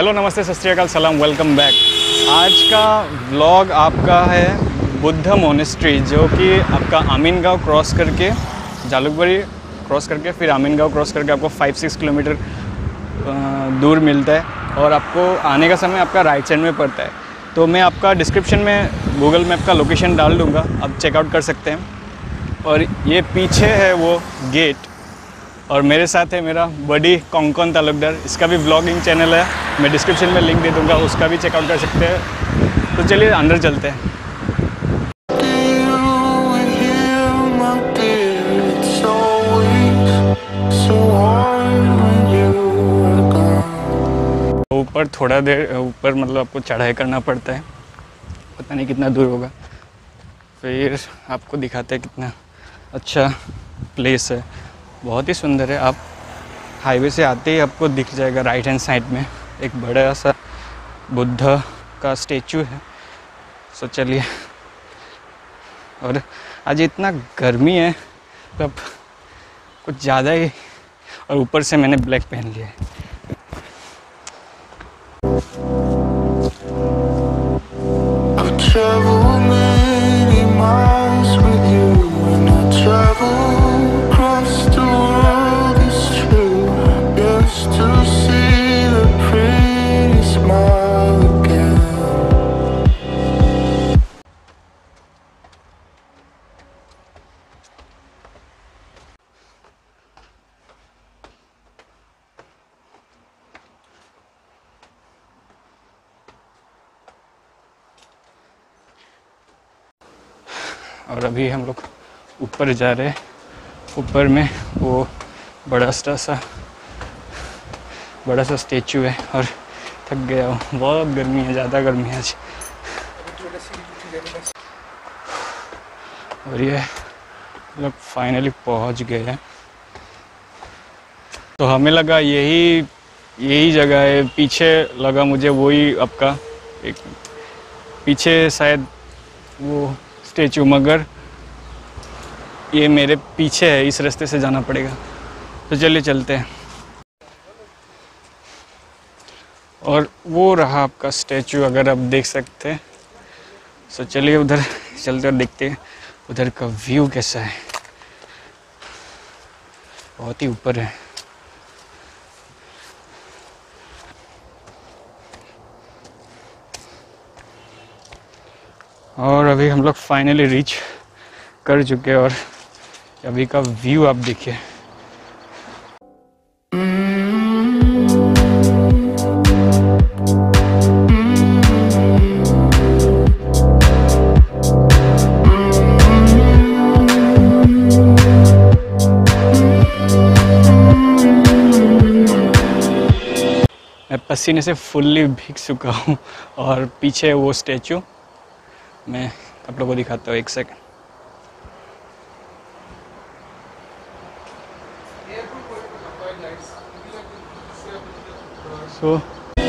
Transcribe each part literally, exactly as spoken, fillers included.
Hello नमस्ते सत श्री अकाल सलाम वेलकम बैक। आज का व्लॉग आपका है बुद्ध मोनेस्ट्री, जो कि आपका आमीनगांव क्रॉस करके जालुकबाड़ी क्रॉस करके फिर आमीनगांव क्रॉस करके आपको फाइव सिक्स किलोमीटर दूर मिलता है और आपको आने का समय आपका राइट साइड में पड़ता है। तो मैं आपका डिस्क्रिप्शन में गूगल मैप का लोकेशन डाल दूँगा, आप चेकआउट कर सकते हैं। और ये पीछे है वो गेट और मेरे साथ है मेरा बड़ी कोंकण तालुकदार, इसका भी व्लॉगिंग चैनल है, मैं डिस्क्रिप्शन में लिंक दे दूँगा, उसका भी चेकआउट कर सकते हैं। तो चलिए अंदर चलते हैं। ऊपर थोड़ा देर ऊपर मतलब आपको चढ़ाई करना पड़ता है, पता नहीं कितना दूर होगा, फिर आपको दिखाते हैं कितना अच्छा प्लेस है, बहुत ही सुंदर है। आप हाईवे से आते ही आपको दिख जाएगा राइट हैंड साइड में एक बड़ा सा बुद्ध का स्टेचू है। सो चलिए, और आज इतना गर्मी है तब कुछ ज़्यादा ही, और ऊपर से मैंने ब्लैक पहन लिया है। और अभी हम लोग ऊपर जा रहे हैं। ऊपर में वो बड़ा सा सा बड़ा सा स्टेचू है और थक गया हूँ, बहुत गर्मी है, ज़्यादा गर्मी है आज। और ये लोग फाइनली पहुँच गए हैं। तो हमें लगा यही यही जगह है, पीछे लगा मुझे वही आपका एक पीछे शायद वो स्टेचू, मगर ये मेरे पीछे है, इस रास्ते से जाना पड़ेगा। तो चलिए चलते हैं। और वो रहा आपका स्टेचू, अगर आप देख सकते हैं। तो चलिए उधर चलते और देखते हैं उधर का व्यू कैसा है, बहुत ही ऊपर है। और अभी हम लोग फाइनली रीच कर चुके हैं और अभी का व्यू आप देखिए। मैं पसीने से फुल्ली भीग चुका हूँ और पीछे वो स्टैचू, मैं आप लोगों को दिखाता हूँ, एक सेकंड। सो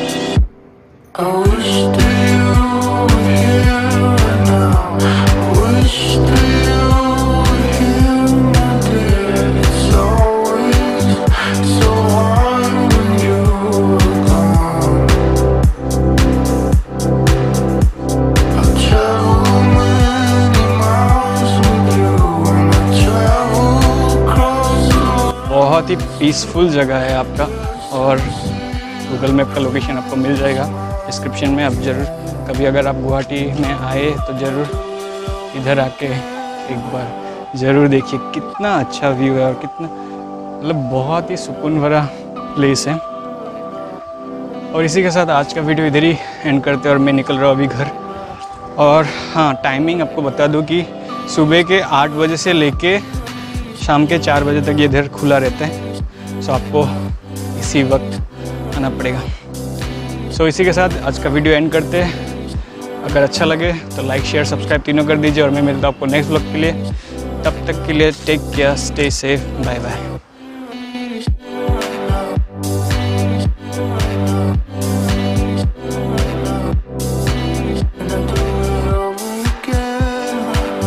बहुत ही पीसफुल जगह है आपका, और गूगल मैप का लोकेशन आपको मिल जाएगा डिस्क्रिप्शन में। आप ज़रूर कभी अगर आप गुवाहाटी में आए तो ज़रूर इधर आके एक बार ज़रूर देखिए, कितना अच्छा व्यू है और कितना मतलब बहुत ही सुकून भरा प्लेस है। और इसी के साथ आज का वीडियो इधर ही एंड करते हैं और मैं निकल रहा हूँ अभी घर। और हाँ, टाइमिंग आपको बता दूँ कि सुबह के आठ बजे से लेके शाम के चार बजे तक ये इधर खुला रहता है। सो आपको इसी वक्त आना पड़ेगा। सो इसी के साथ आज का वीडियो एंड करते हैं। अगर अच्छा लगे तो लाइक शेयर सब्सक्राइब तीनों कर दीजिए, और मैं मिलता हूँ आपको नेक्स्ट व्लॉग के लिए। तब तक के लिए take care, stay safe, bye bye.